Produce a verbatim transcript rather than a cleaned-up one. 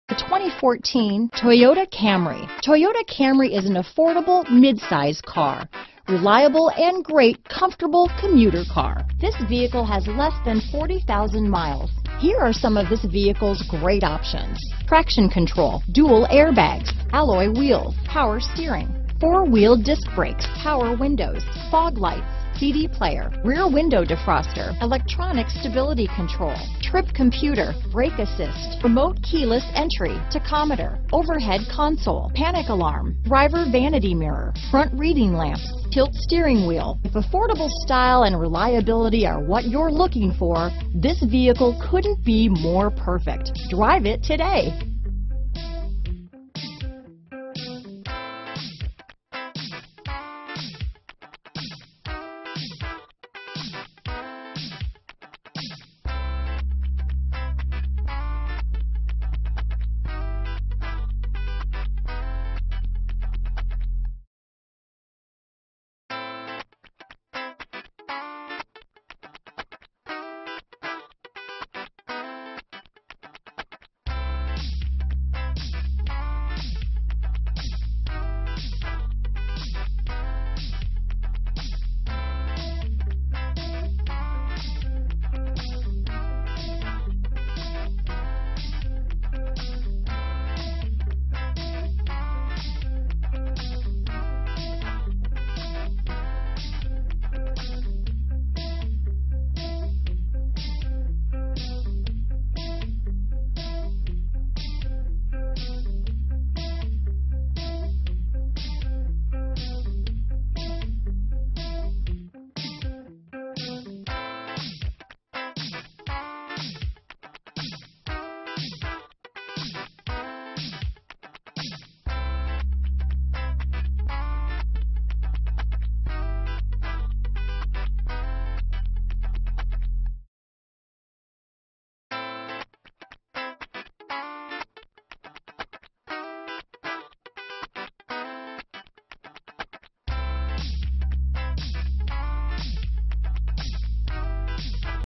The twenty fourteen Toyota Camry. Toyota Camry is an affordable midsize car. Reliable and great comfortable commuter car. This vehicle has less than forty thousand miles. Here are some of this vehicle's great options. Traction control, dual airbags, alloy wheels, power steering, four-wheel disc brakes, power windows, fog lights, C D player, rear window defroster, electronic stability control, trip computer, brake assist, remote keyless entry, tachometer, overhead console, panic alarm, driver vanity mirror, front reading lamps, tilt steering wheel. If affordable style and reliability are what you're looking for, this vehicle couldn't be more perfect. Drive it today.